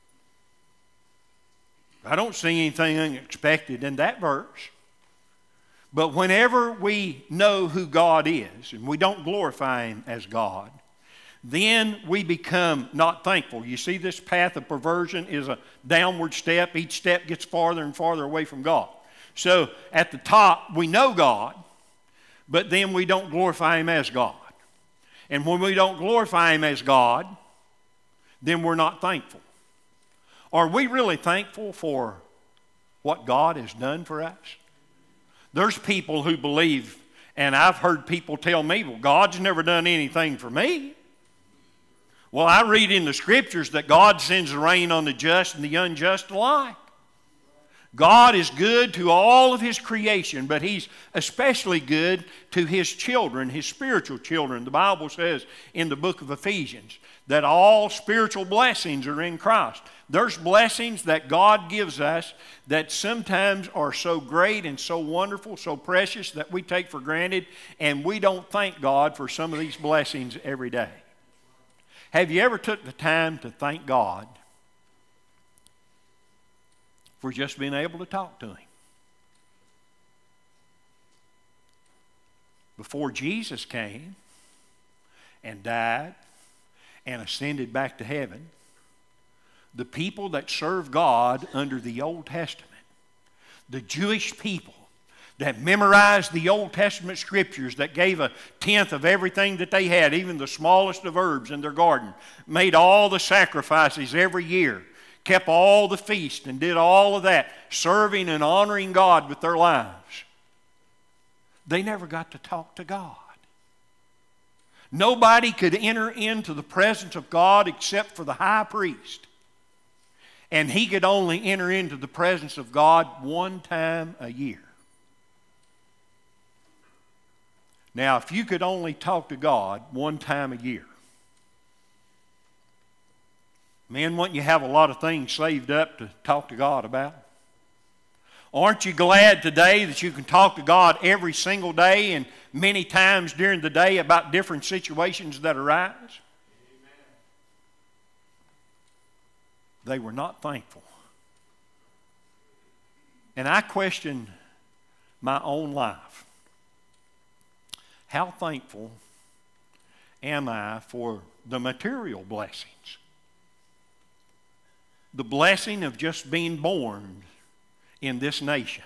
I don't see anything unexpected in that verse. But whenever we know who God is and we don't glorify him as God, then we become not thankful. You see, this path of perversion is a downward step. Each step gets farther and farther away from God. So at the top, we know God, but then we don't glorify him as God. And when we don't glorify him as God, then we're not thankful. Are we really thankful for what God has done for us? There's people who believe, and I've heard people tell me, well, God's never done anything for me. Well, I read in the Scriptures that God sends the rain on the just and the unjust alike. God is good to all of his creation, but he's especially good to his children, his spiritual children. The Bible says in the book of Ephesians that all spiritual blessings are in Christ. There's blessings that God gives us that sometimes are so great and so wonderful, so precious that we take for granted, and we don't thank God for some of these blessings every day. Have you ever took the time to thank God for just being able to talk to Him? Before Jesus came and died and ascended back to heaven, the people that served God under the Old Testament, the Jewish people that memorized the Old Testament scriptures, that gave a tenth of everything that they had, even the smallest of herbs in their garden, made all the sacrifices every year, kept all the feasts and did all of that, serving and honoring God with their lives. They never got to talk to God. Nobody could enter into the presence of God except for the high priest. And he could only enter into the presence of God one time a year. Now, if you could only talk to God one time a year, man, wouldn't you have a lot of things saved up to talk to God about? Aren't you glad today that you can talk to God every single day and many times during the day about different situations that arise? They were not thankful. And I question my own life. How thankful am I for the material blessings? The blessing of just being born in this nation.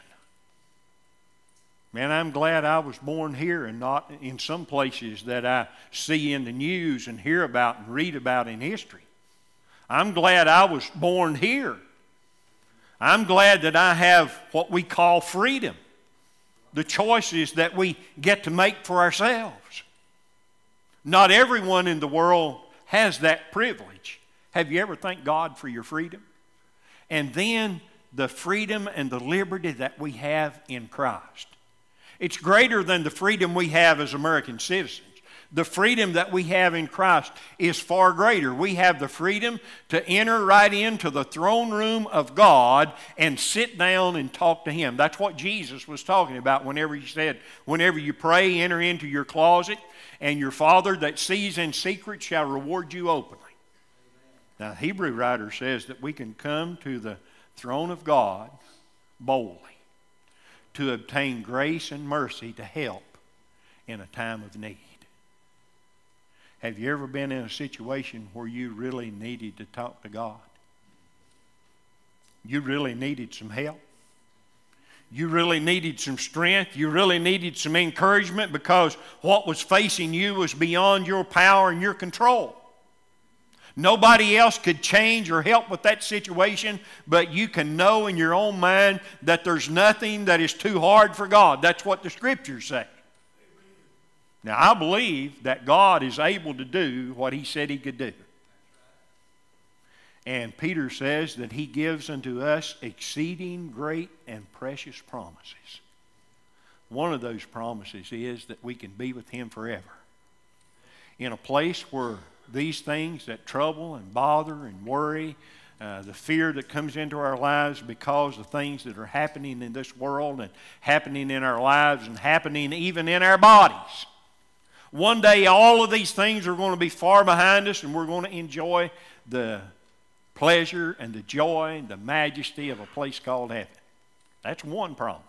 Man, I'm glad I was born here and not in some places that I see in the news and hear about and read about in history. I'm glad I was born here. I'm glad that I have what we call freedom, the choices that we get to make for ourselves. Not everyone in the world has that privilege. Have you ever thanked God for your freedom? And then the freedom and the liberty that we have in Christ. It's greater than the freedom we have as American citizens. The freedom that we have in Christ is far greater. We have the freedom to enter right into the throne room of God and sit down and talk to Him. That's what Jesus was talking about whenever He said, whenever you pray, enter into your closet, and your Father that sees in secret shall reward you openly. Now, the Hebrew writer says that we can come to the throne of God boldly to obtain grace and mercy to help in a time of need. Have you ever been in a situation where you really needed to talk to God? You really needed some help? You really needed some strength? You really needed some encouragement because what was facing you was beyond your power and your control. Nobody else could change or help with that situation, but you can know in your own mind that there's nothing that is too hard for God. That's what the Scriptures say. Now, I believe that God is able to do what He said He could do. And Peter says that He gives unto us exceeding great and precious promises. One of those promises is that we can be with Him forever. In a place where these things that trouble and bother and worry, uh, the fear that comes into our lives because of things that are happening in this world and happening in our lives and happening even in our bodies. One day all of these things are going to be far behind us and we're going to enjoy the pleasure and the joy and the majesty of a place called heaven. That's one promise.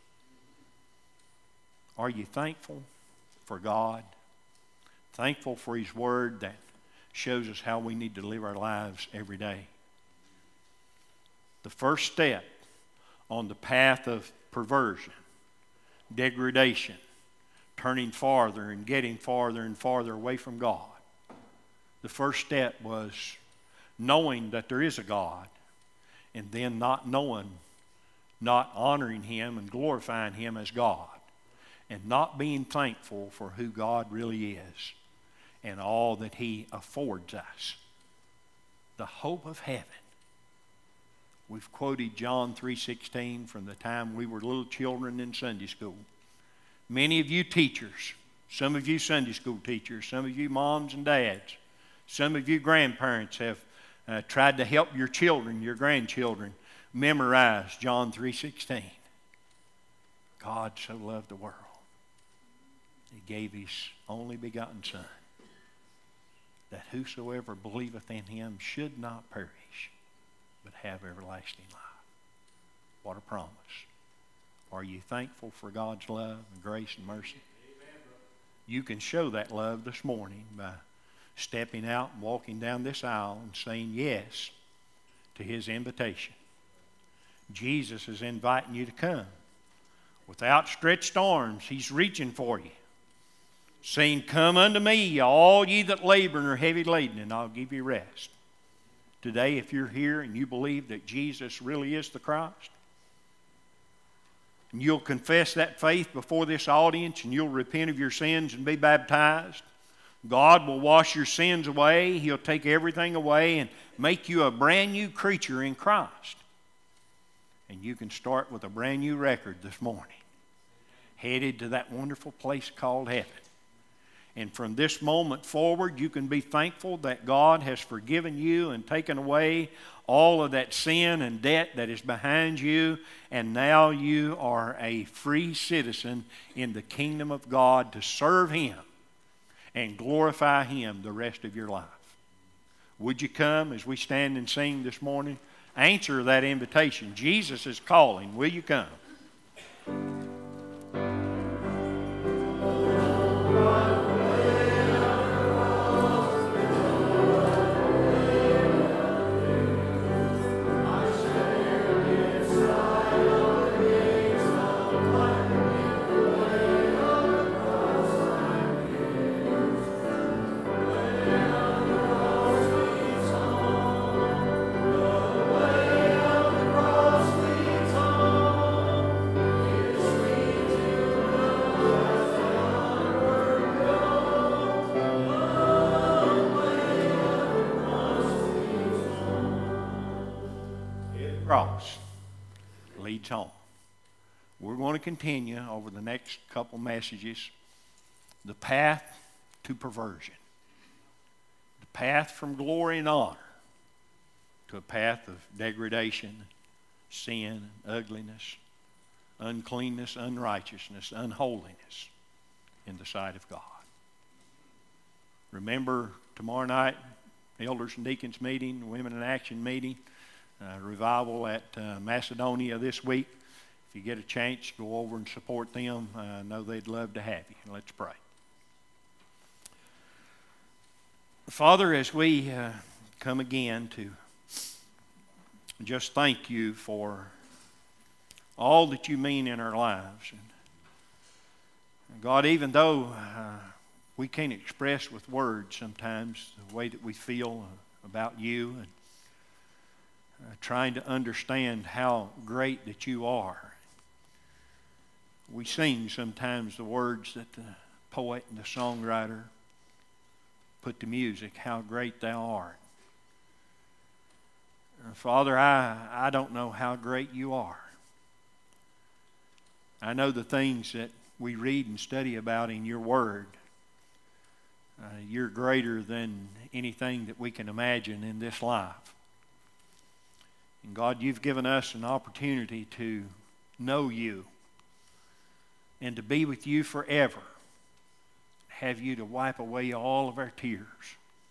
Are you thankful for God? Thankful for His Word that shows us how we need to live our lives every day? The first step on the path of perversion, degradation, turning farther and getting farther and farther away from God. The first step was knowing that there is a God, and then not knowing, not honoring Him and glorifying Him as God, and not being thankful for who God really is and all that He affords us. The hope of heaven. We've quoted John three sixteen from the time we were little children in Sunday school. Many of you teachers, some of you Sunday school teachers, some of you moms and dads, some of you grandparents have uh, tried to help your children, your grandchildren, memorize John three sixteen. God so loved the world, He gave His only begotten Son, that whosoever believeth in Him should not perish, but have everlasting life. What a promise. Are you thankful for God's love and grace and mercy? You can show that love this morning by stepping out and walking down this aisle and saying yes to His invitation. Jesus is inviting you to come. With outstretched arms, He's reaching for you, saying, "Come unto me, all ye that labor and are heavy laden, and I'll give you rest." Today, if you're here and you believe that Jesus really is the Christ, and you'll confess that faith before this audience, and you'll repent of your sins and be baptized, God will wash your sins away. He'll take everything away and make you a brand new creature in Christ. And you can start with a brand new record this morning, headed to that wonderful place called heaven. And from this moment forward, you can be thankful that God has forgiven you and taken away all of that sin and debt that is behind you, and now you are a free citizen in the kingdom of God to serve Him and glorify Him the rest of your life. Would you come as we stand and sing this morning? Answer that invitation. Jesus is calling. Will you come? Cross leads home. We're going to continue over the next couple messages the path to perversion, the path from glory and honor to a path of degradation, sin, ugliness, uncleanness, unrighteousness, unholiness in the sight of God. Remember tomorrow night, elders and deacons meeting, women in action meeting. Uh, revival at uh, Macedonia this week. If you get a chance, go over and support them. I uh, know they'd love to have you. Let's pray. Father, as we uh, come again to just thank you for all that you mean in our lives. And God, even though uh, we can't express with words sometimes the way that we feel about you, and Uh, trying to understand how great that you are. We sing sometimes the words that the poet and the songwriter put to music, how great thou art. Uh, Father, I, I don't know how great you are. I know the things that we read and study about in your word. Uh, you're greater than anything that we can imagine in this life. And God, you've given us an opportunity to know you and to be with you forever. Have you to wipe away all of our tears.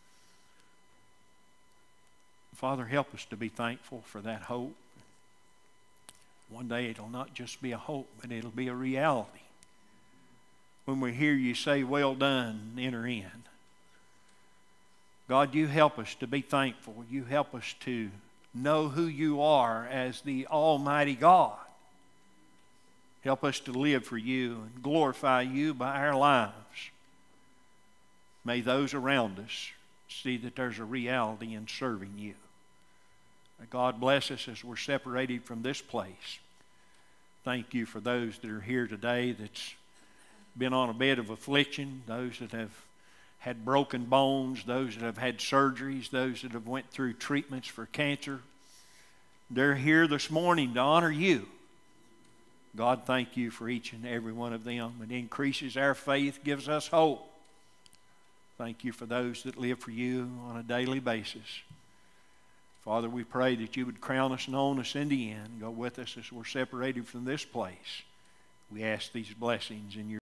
Father, help us to be thankful for that hope. One day it'll not just be a hope, but it'll be a reality. When we hear you say, "Well done, enter in." God, you help us to be thankful. You help us to know who you are as the Almighty God. Help us to live for you and glorify you by our lives. May those around us see that there's a reality in serving you. May God bless us as we're separated from this place. Thank you for those that are here today that's been on a bed of affliction, those that have had broken bones, those that have had surgeries, those that have went through treatments for cancer. They're here this morning to honor you. God, thank you for each and every one of them. It increases our faith, gives us hope. Thank you for those that live for you on a daily basis. Father, we pray that you would crown us and own us in the end. Go with us as we're separated from this place. We ask these blessings in your